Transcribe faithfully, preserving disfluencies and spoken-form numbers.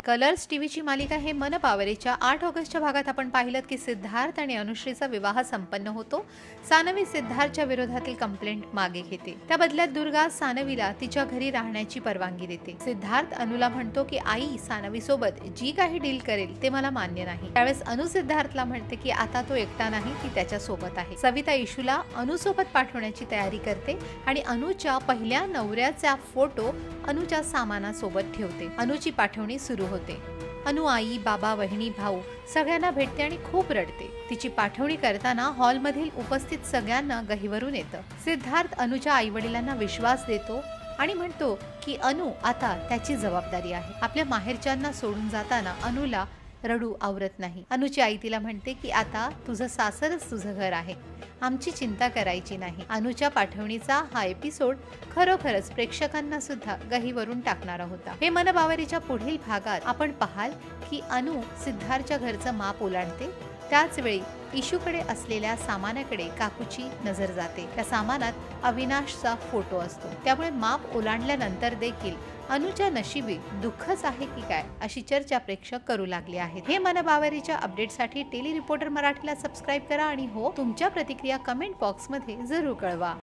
Colours टीव्हीची मालिका हे मन पावरेच्या आठ ऑगस्टच्या भागात आपण पाहिलं की सिद्धार्थ आणि अनुश्रीचा विवाह संपन्न होतो। सानवी सिद्धार्थच्या विरोधातील कंप्लेंट मागे घेते। त्या बदल्यात दुर्गा सानवीला तिच्या घरी राहण्याची परवानगी देते। सिद्धार्थ अनुला म्हणतो की आई सानवी सोबत जी काही डील करेल ते मला मान्य नाही। त्यावेळेस अनु सिद्धार्थला म्हणते की आता तो एकटा नाही, ती त्याच्या सोबत आहे। सविता इशूला अनु सोबत पाठवण्याची तयारी करते आणि अनुच्या पहिल्या नवऱ्याचा फोटो अनुच्या सामानासोबत ठेवते। अनुची पाठवणी सुरू होते। अनु आई, बाबा, वहिनी, भाऊ सगळ्यांना भेटते आणि खूप रडते। तिची पाठवणी करताना हॉलमधील उपस्थित सगळ्यांना गहिवरून येतं। सिद्धार्थ अनुच्या आईवडिलांना विश्वास देतो आणि म्हणतो की अनु आता त्याची जबाबदारी आहे। आपल्या माहेरच्यांना सोडून जाताना अनुला रडू आवरत नाही। अनुची आई तिला म्हणते की आता तुझं सासरच तुझं घर आहे, आमची चिंता करायची नाही। अनुच्या पाठवणीचा हा एपिसोड खरोखरच प्रेक्षकांना सुद्धा गहिवरून टाकणारा होता। हे मन बावरीच्या पुढील भागात आपण पाहाल की अनु सिद्धार्थच्या घरचं माप ओलांडते। त्याच वेळी इशूकडे असलेल्या सामानाकडे काकूची नजर जाते। त्या सामानात अविनाशचा फोटो असतो, त्यामुळे माप ओलांडल्यानंतर देखील अनुच्या नशिबी दुःखच आहे की काय अशी चर्चा प्रेक्षक करू लागले आहेत। हे मन बावरीच्या अपडेटसाठी टेली रिपोर्टर मराठीला सबस्क्राईब करा आणि हो, तुमच्या प्रतिक्रिया कमेंट बॉक्समध्ये जरूर कळवा।